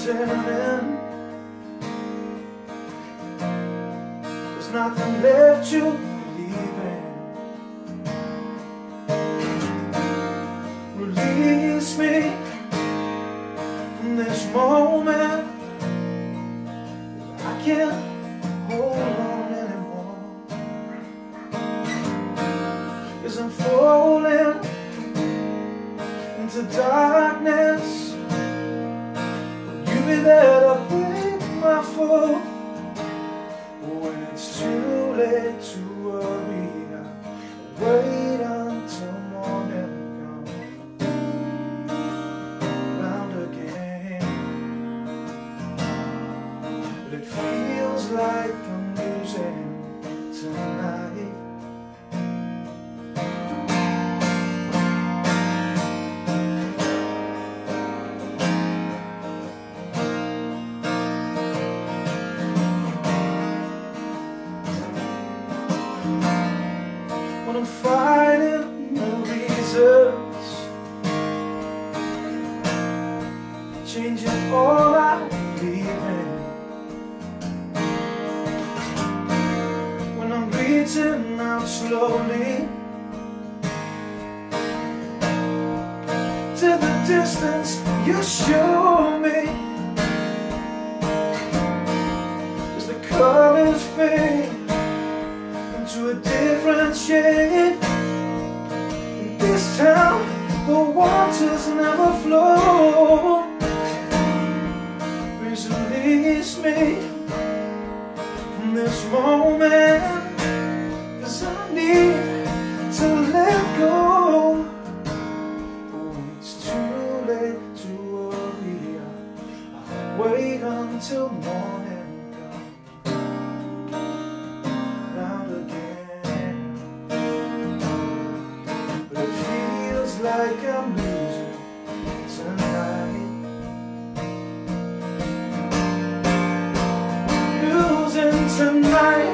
closing in. There's nothing left to believe in. Release me from this moment. I can't hold on anymore. 'Cause I'm falling into darkness. Will you be there to break my fall? When it's too late to worry, I'll wait until morning comes round again. But it feels like I'm losing tonight. When I'm fighting the reasons, changing all I believe in. When I'm reaching out slowly to the distance you show me, as the colors fade into a different shade. In this town, the waters never flow. Please release me from this moment, 'cause I need to let go. Oh, it's too late to worry. I'll wait until morning like I'm losing tonight. Losing tonight.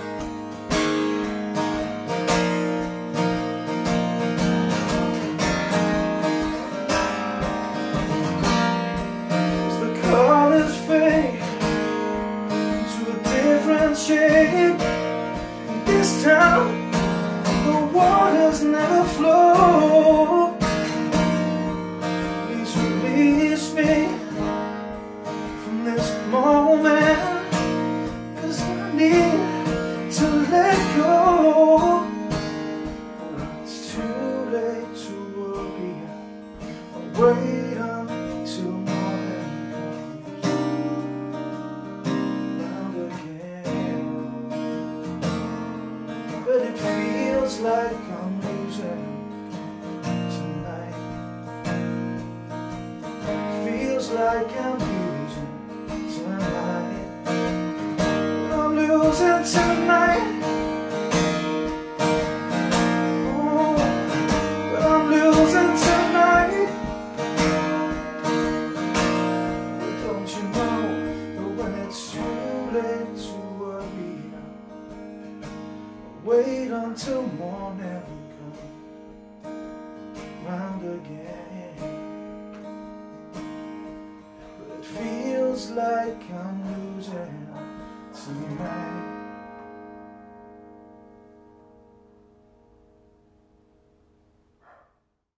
As the colors fade to a different shade. In this town, the waters never flow. Please release me from this moment, 'cause I need to let go. Oh, it's too late to worry. I'll wait until morning comes round again. But it feels like I'm losing tonight. Feels like I'm losing tonight. I'm losing tonight. Oh, I'm losing tonight. But don't you know that when it's too late to worry, wait until morning comes round again. But it feels like I'm losing tonight.